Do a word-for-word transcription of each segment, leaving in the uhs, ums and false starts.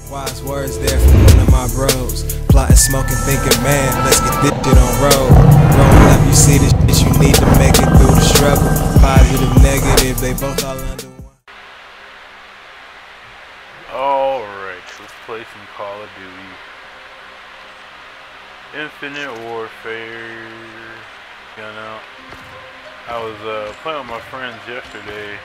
Wise words there from one of my bros. Plotting, smoking, thinking, man, let's get this shit on road. Growing up, you see this shit, you need to make it through the struggle. Positive, negative, they both all under one. Alright, let's play some Call of Duty. Infinite Warfare. Gun out. I was uh, playing with my friends yesterday,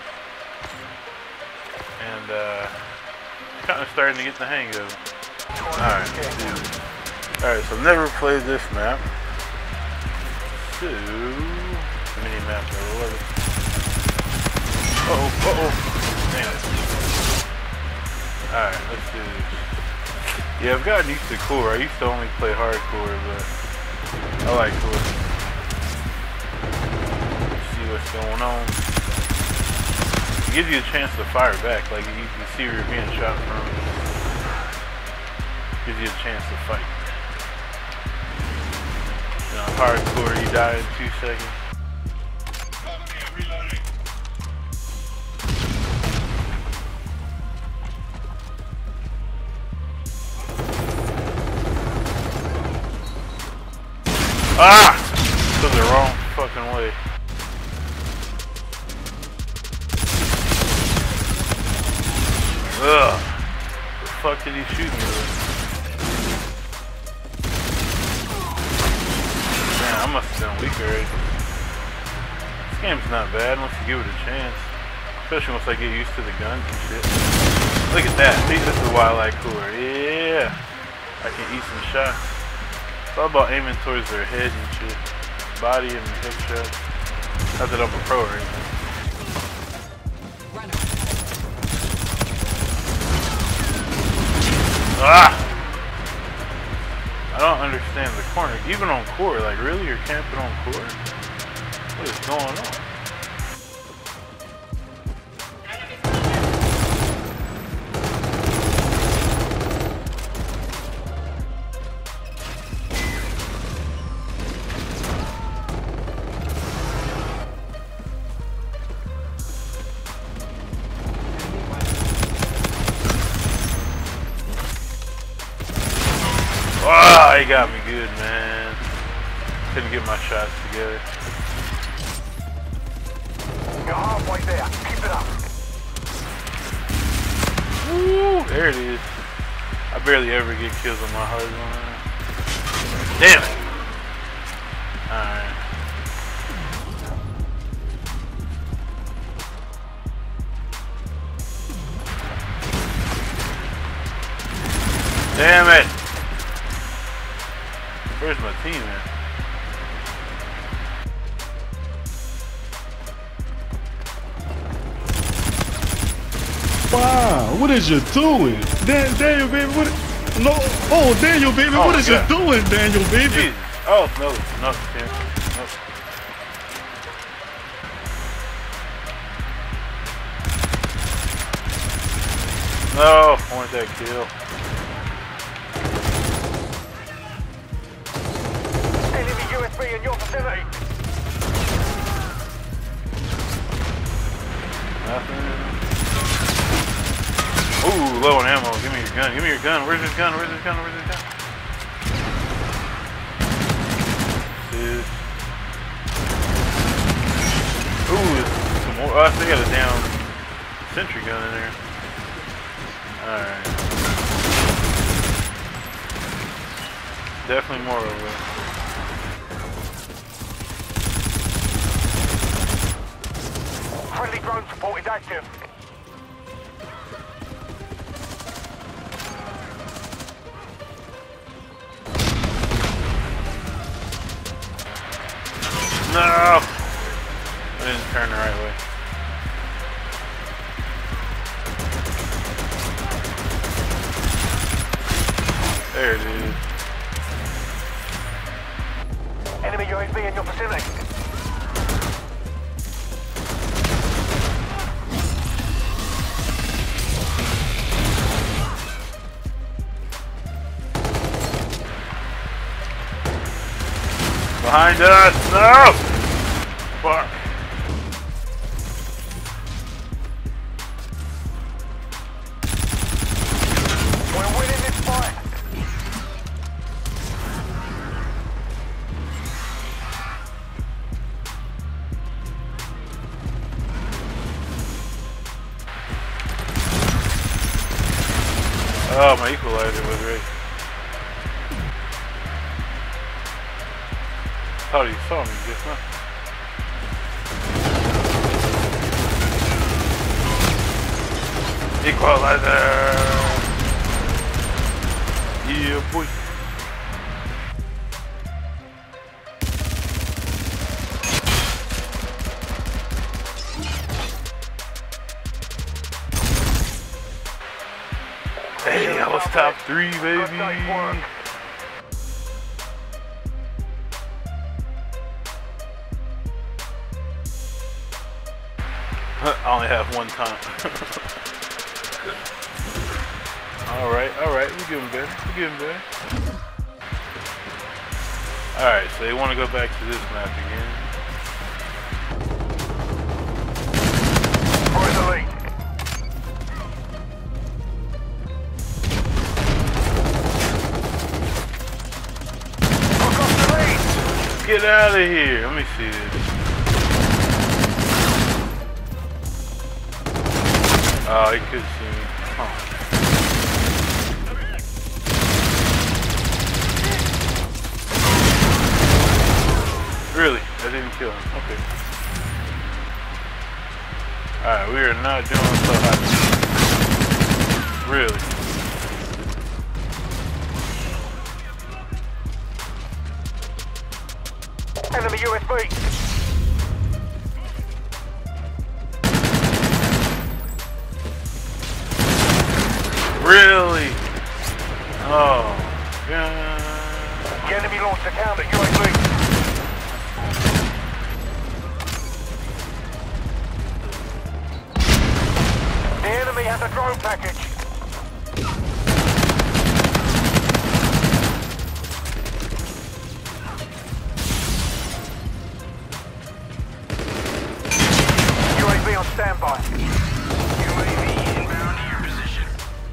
and uh, kind of starting to get the hang of it. Alright, let's do this. Alright, so I've never played this map. So, mini map, I love it. Uh oh, uh oh. Damn it. Alright, let's do this. Yeah, I've gotten used to core. I used to only play hardcore, but I like core. See what's going on. It gives you a chance to fire back, like you can see where you're being shot from. Gives you a chance to fight. You know, hardcore, you die in two seconds. Ah! Took the wrong fucking way. Ugh. The fuck did he shoot me with? Man, I must have been weak already. This game's not bad unless you give it a chance. Especially once I get used to the guns and shit. Look at that. See, this is why I like core. Yeah. I can eat some shots. It's all about aiming towards their head and shit. Body and hip shots. Not that I'm a pro or anything. Ah! I don't understand the corner. Even on core, like really? You're camping on core? What is going on? Ah, he got me good, man. Couldn't get my shots together. You're halfway there. Keep it up. Woo, there it is. I barely ever get kills on my hard one. Damn it. Alright. Damn it. Where's my team at? Wow, what is you doing? Dan Daniel, baby, what? No, oh, Daniel, baby, Oh, what is God. you doing, Daniel, baby? Jesus. Oh, no, no, Tim. No. No, I wanted that kill. Enemy U S B in your vicinity. Nothing. Ooh, low on ammo. Give me your gun. Give me your gun. Where's his gun? Where's his gun? Where's his gun? This is... Ooh, there's some more. Oh, they got a down sentry gun in there. Alright. Definitely more over there. Friendly drone support is active. No! I didn't turn the right way. There it is. Enemy U S B in your vicinity. Behind us! No! Fuck. We're Oh, my equalizer was right. Thought he saw me just now. Equalizer! Yeah, boy. Hey, I was top three, baby. I only have one time. Alright, alright, we're getting better. We're getting better. Alright, so they want to go back to this map again. For the lead. Across the lead. Get out of here. Let me see this. Oh, he could see me. Huh. Really? I didn't kill him. Okay. Alright, we are not doing so hot. Really? Enemy U S B. Really? Oh, God. The enemy launched a counter U A V. The enemy has a drone package. U A V on standby. U A V inbound to your position.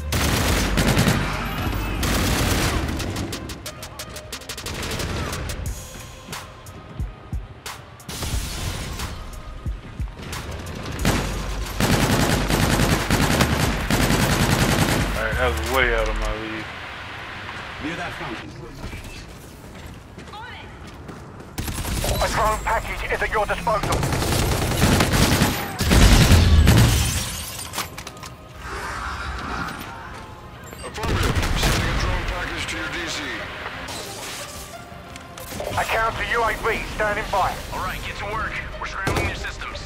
That was way out of my league. Near that fountain. A drone package is at your disposal. Affirmative. Sending a drone package to your D C. A counter U A V standing by. All right, get to work. We're scrambling their systems.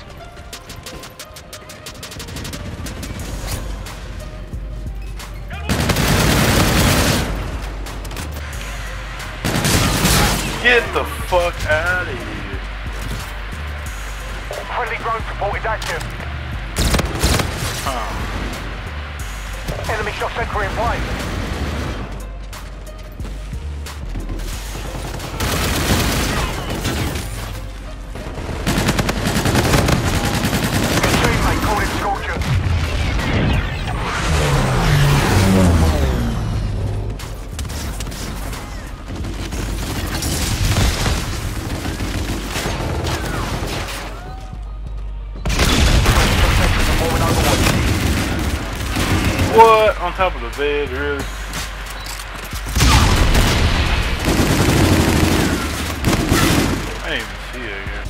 Get the fuck out of here. Friendly drone support is active. Huh. Enemy shot sentry in place. Your teammate called in Scorchers. What? On top of the bed, really? I didn't even see it here.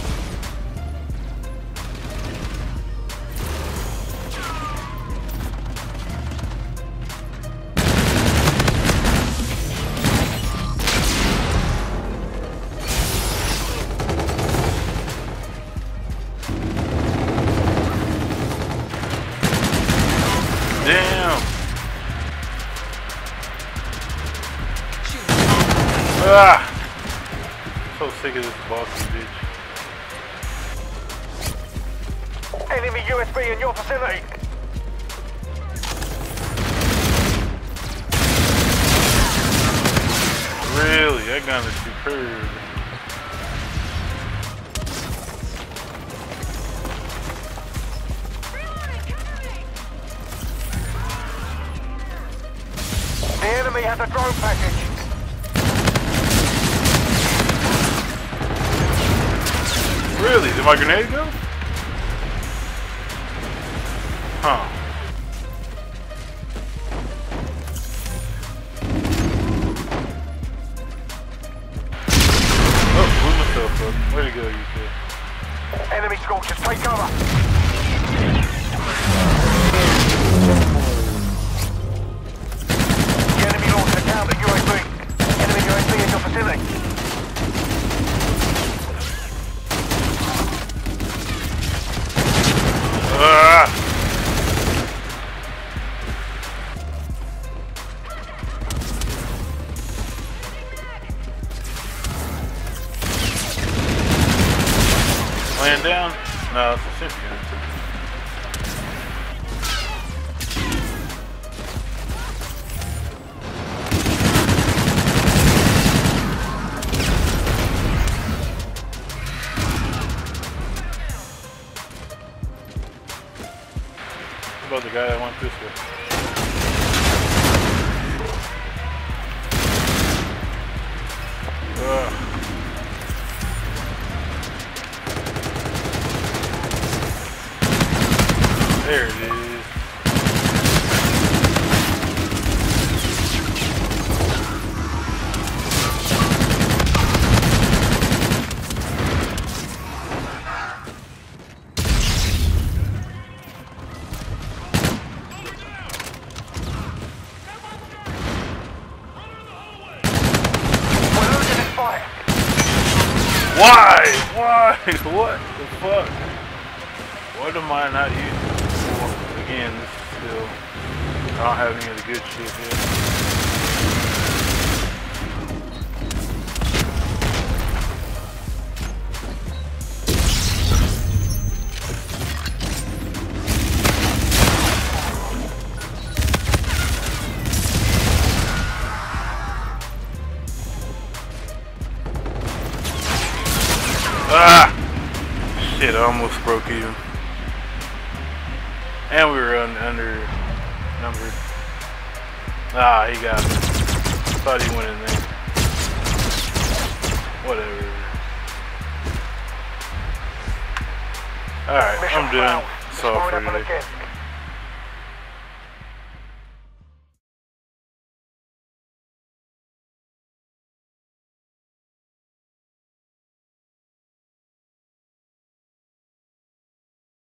Damn! Ah! So sick of this bossy bitch. Enemy U S B in your vicinity. Really? That gun is superb. The enemy has a drone package. Really? Did my grenade go? Huh. launchers. Take cover. The enemy launched a counter U A V. Enemy U A V in your vicinity. Ah! Laying down? No, it's a sentry gun. What about the guy that went this way? Ugh. There it is. We're losing this fight. Why? Why? What the fuck? What am I not using? Again, this is still, I don't have any of the good shit here. Ah! Shit, I almost broke even. And we were un under numbered. Ah, he got me. Thought he went in there. Whatever. Alright, I'm done. That's all for today.